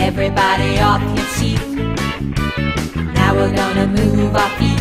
Everybody off your seat. Now we're gonna move our feet.